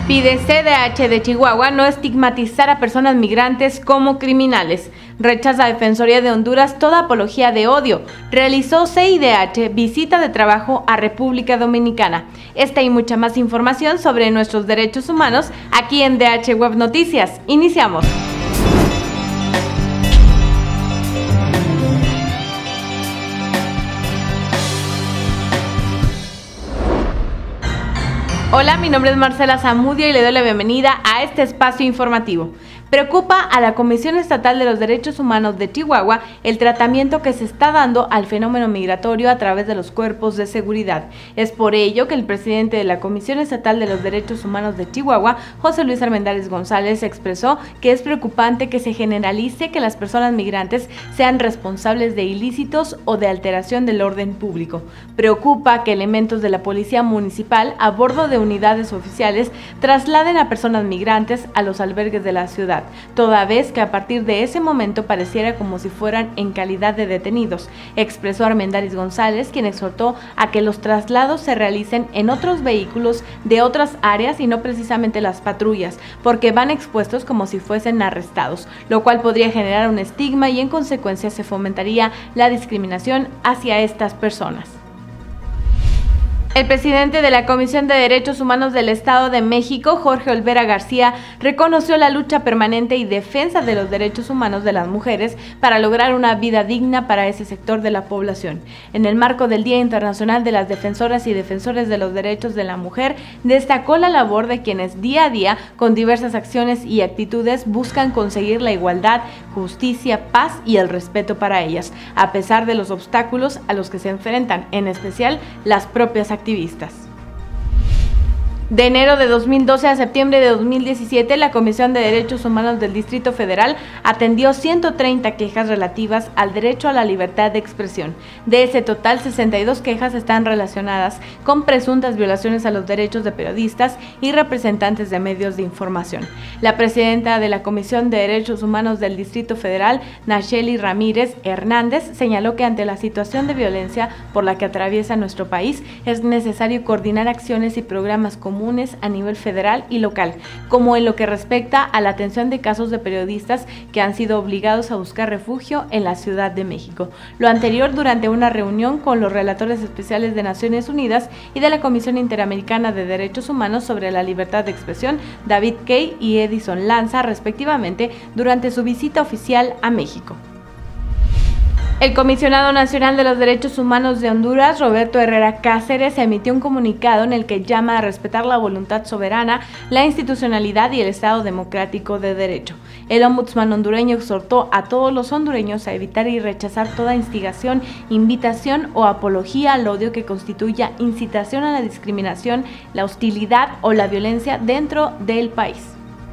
Pide CDH de Chihuahua no estigmatizar a personas migrantes como criminales. Rechaza Defensoría de Honduras toda apología de odio. Realizó CIDH visita de trabajo a República Dominicana. Esta y mucha más información sobre nuestros derechos humanos aquí en DH Web Noticias. Iniciamos. Hola, mi nombre es Marcela Zamudio y le doy la bienvenida a este espacio informativo. Preocupa a la Comisión Estatal de los Derechos Humanos de Chihuahua el tratamiento que se está dando al fenómeno migratorio a través de los cuerpos de seguridad. Es por ello que el presidente de la Comisión Estatal de los Derechos Humanos de Chihuahua, José Luis Armendáriz González, expresó que es preocupante que se generalice que las personas migrantes sean responsables de ilícitos o de alteración del orden público. Preocupa que elementos de la Policía Municipal a bordo de unidades oficiales trasladen a personas migrantes a los albergues de la ciudad, toda vez que a partir de ese momento pareciera como si fueran en calidad de detenidos, expresó Armendáriz González, quien exhortó a que los traslados se realicen en otros vehículos de otras áreas y no precisamente las patrullas, porque van expuestos como si fuesen arrestados, lo cual podría generar un estigma y en consecuencia se fomentaría la discriminación hacia estas personas. El presidente de la Comisión de Derechos Humanos del Estado de México, Jorge Olvera García, reconoció la lucha permanente y defensa de los derechos humanos de las mujeres para lograr una vida digna para ese sector de la población. En el marco del Día Internacional de las Defensoras y Defensores de los Derechos de la Mujer, destacó la labor de quienes día a día, con diversas acciones y actitudes, buscan conseguir la igualdad, justicia, paz y el respeto para ellas, a pesar de los obstáculos a los que se enfrentan, en especial las propias activistas. De enero de 2012 a septiembre de 2017, la Comisión de Derechos Humanos del Distrito Federal atendió 130 quejas relativas al derecho a la libertad de expresión. De ese total, 62 quejas están relacionadas con presuntas violaciones a los derechos de periodistas y representantes de medios de información. La presidenta de la Comisión de Derechos Humanos del Distrito Federal, Nacheli Ramírez Hernández, señaló que ante la situación de violencia por la que atraviesa nuestro país, es necesario coordinar acciones y programas comunes a nivel federal y local, como en lo que respecta a la atención de casos de periodistas que han sido obligados a buscar refugio en la Ciudad de México. Lo anterior durante una reunión con los relatores especiales de Naciones Unidas y de la Comisión Interamericana de Derechos Humanos sobre la Libertad de Expresión, David Kaye y Edison Lanza, respectivamente, durante su visita oficial a México. El Comisionado Nacional de los Derechos Humanos de Honduras, Roberto Herrera Cáceres, emitió un comunicado en el que llama a respetar la voluntad soberana, la institucionalidad y el Estado democrático de derecho. El ombudsman hondureño exhortó a todos los hondureños a evitar y rechazar toda instigación, invitación o apología al odio que constituya incitación a la discriminación, la hostilidad o la violencia dentro del país.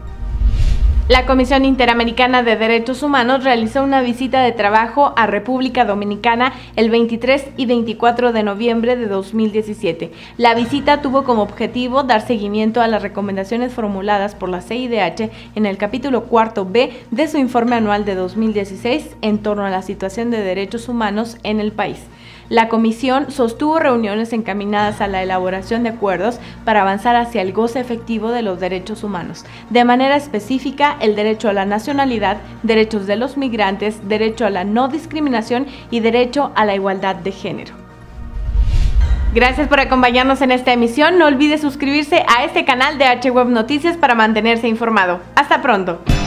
La Comisión Interamericana de Derechos Humanos realizó una visita de trabajo a República Dominicana el 23 y 24 de noviembre de 2017. La visita tuvo como objetivo dar seguimiento a las recomendaciones formuladas por la CIDH en el capítulo 4B de su informe anual de 2016 en torno a la situación de derechos humanos en el país. La comisión sostuvo reuniones encaminadas a la elaboración de acuerdos para avanzar hacia el goce efectivo de los derechos humanos. De manera específica, el derecho a la nacionalidad, derechos de los migrantes, derecho a la no discriminación y derecho a la igualdad de género. Gracias por acompañarnos en esta emisión. No olvide suscribirse a este canal de DH Web Noticias para mantenerse informado. Hasta pronto.